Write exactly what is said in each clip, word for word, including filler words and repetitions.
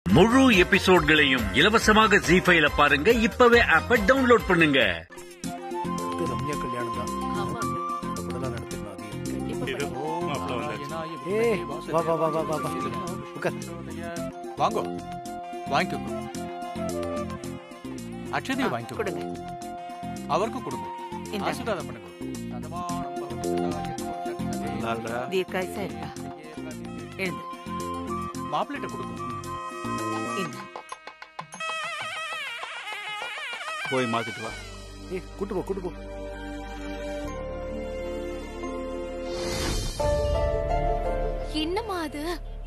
முழு எபிசோட்களையும் இலவசமாக ஜீ ஃபைவ்ல பாருங்க. இப்பவே ஆப்பை டவுன்லோட் பண்ணுங்க. ரம்யா கல்யாணம் தான் வாங்கோ வாங்கிக்கோ. அக்ஷதியை வாங்கிக்கோ, கொடுங்க. அவருக்கும் கொடுங்க. ஆசீர்வாதம் பண்ணுங்க. மாப்பிள்ளைட்ட கொடுக்கும். போய் மாத்திட்டு வா. ஏ கூட்டு போ கூட்டு போ. என்னமா அது?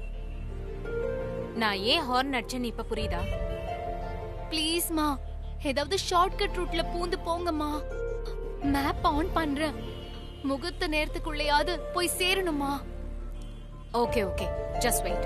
நான் ஏன் ஹார்ன் அடிச்சேன்னு இப்ப புரியுதா? ப்ளீஸ்மா, ஏதாவது ஷார்ட்கட் ரூட்ல பூந்து போங்கம்மா. மேப் ஆன் பண்றேன். முகூர்த்த நேரத்துக்குள்ளேயாவது போய் சேரணுமா? Okay okay, just wait.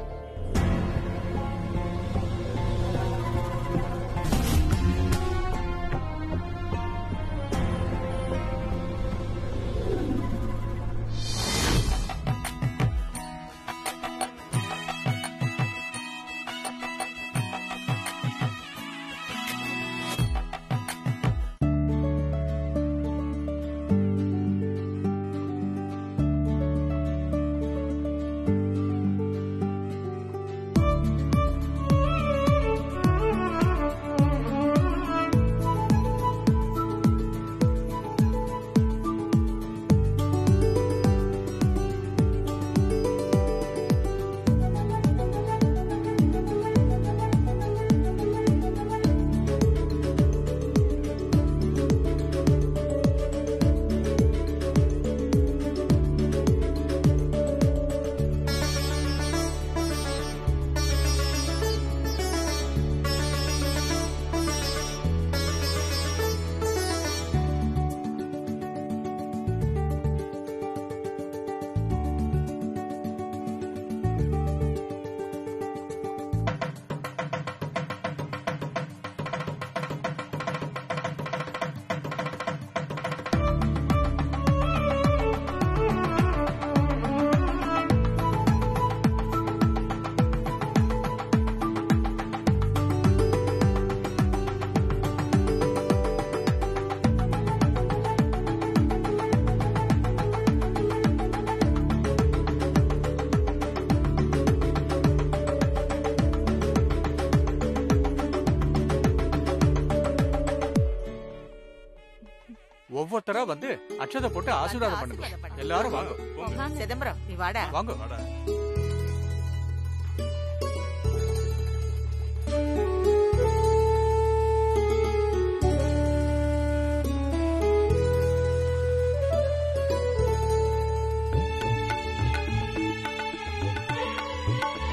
ஒவ்வொருத்தரா வந்து அக்ஷதை போட்டு ஆசீர்வாதம் பண்ணுங்க. எல்லாரும் வாங்க. சிதம்பரம், நீ வாடா. வாங்க.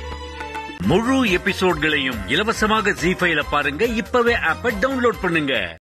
முழு எபிசோட்களையும் இலவசமாக ஜீ ஃபைவ்ல பாருங்க. இப்பவே ஆப்பை டவுன்லோட் பண்ணுங்க.